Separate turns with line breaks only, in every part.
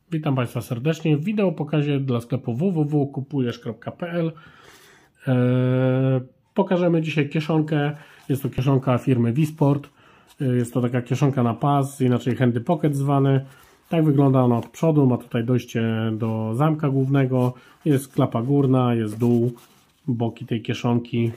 Witam Państwa serdecznie w wideo pokazie dla sklepu www.kupujesz.pl. Pokażemy dzisiaj kieszonkę. Jest to kieszonka firmy Wisport. Jest to taka kieszonka na pas, inaczej handy pocket zwany. Tak wygląda ona od przodu. Ma tutaj dojście do zamka głównego. Jest klapa górna, jest dół, boki tej kieszonki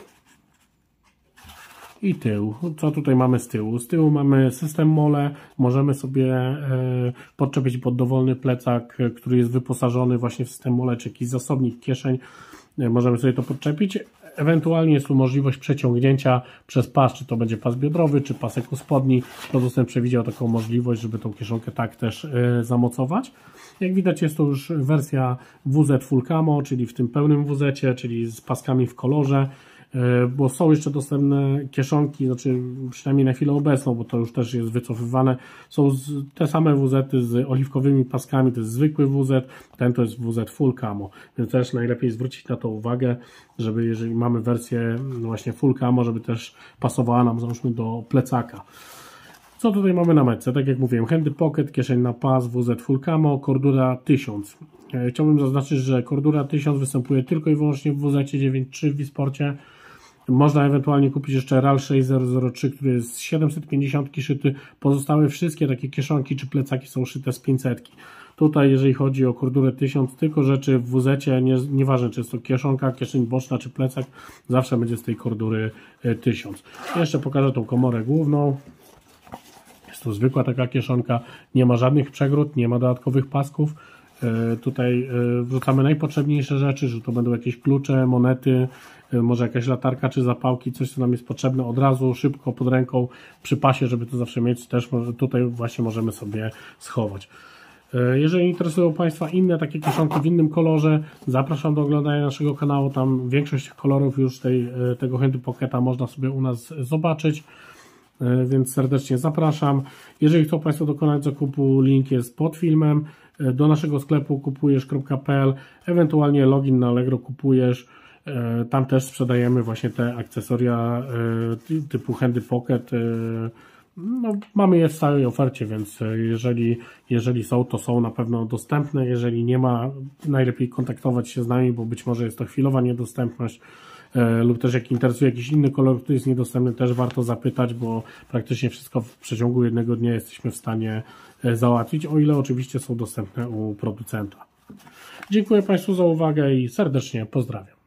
i tył. Co tutaj mamy z tyłu? Z tyłu mamy system mole. Możemy sobie podczepić pod dowolny plecak, który jest wyposażony właśnie w system mole, czy jakiś zasobnik kieszeń. Możemy sobie to podczepić. Ewentualnie jest tu możliwość przeciągnięcia przez pas, czy to będzie pas biodrowy, czy pasek u spodni. Producent przewidział taką możliwość, żeby tą kieszonkę tak też zamocować. Jak widać, jest to już wersja WZ Full Camo, czyli w tym pełnym WZ-cie, czyli z paskami w kolorze. Bo są jeszcze dostępne kieszonki, znaczy przynajmniej na chwilę obecną, bo to już też jest wycofywane. Są te same WZ-y z oliwkowymi paskami, to jest zwykły WZ, ten to jest WZ Full Camo, więc też najlepiej zwrócić na to uwagę, żeby jeżeli mamy wersję właśnie Full Camo, żeby też pasowała nam załóżmy do plecaka. Co tutaj mamy na metce? Tak jak mówiłem, handy pocket, kieszeń na pas, WZ Full Camo, Cordura 1000. Chciałbym zaznaczyć, że Cordura 1000 występuje tylko i wyłącznie w WZ 9.3 w Wisporcie. Można ewentualnie kupić jeszcze RAL 6003, który jest z 750 szyty. Pozostałe wszystkie takie kieszonki czy plecaki są szyte z 500. Tutaj jeżeli chodzi o Cordurę 1000, tylko rzeczy w WZ-cie, nieważne czy jest to kieszonka, kieszeń boczna czy plecak, zawsze będzie z tej Cordury 1000. Jeszcze pokażę tą komorę główną. Jest to zwykła taka kieszonka, nie ma żadnych przegród, nie ma dodatkowych pasków. Tutaj wrzucamy najpotrzebniejsze rzeczy, że to będą jakieś klucze, monety, może jakaś latarka czy zapałki, coś co nam jest potrzebne od razu, szybko, pod ręką, przy pasie, żeby to zawsze mieć, też tutaj właśnie możemy sobie schować. Jeżeli interesują Państwa inne takie kieszonki w innym kolorze, zapraszam do oglądania naszego kanału, tam większość kolorów już tego handy pocketa można sobie u nas zobaczyć. Więc serdecznie zapraszam. Jeżeli chcą Państwo dokonać zakupu, link jest pod filmem. Do naszego sklepu kupujesz.pl, ewentualnie login na Allegro kupujesz. Tam też sprzedajemy właśnie te akcesoria typu handy pocket. No, mamy je w całej ofercie, więc jeżeli są, to są na pewno dostępne. Jeżeli nie ma, najlepiej kontaktować się z nami, bo być może jest to chwilowa niedostępność. Lub też jak interesuje jakiś inny kolor, który jest niedostępny, też warto zapytać, bo praktycznie wszystko w przeciągu jednego dnia jesteśmy w stanie załatwić, o ile oczywiście są dostępne u producenta. Dziękuję Państwu za uwagę i serdecznie pozdrawiam.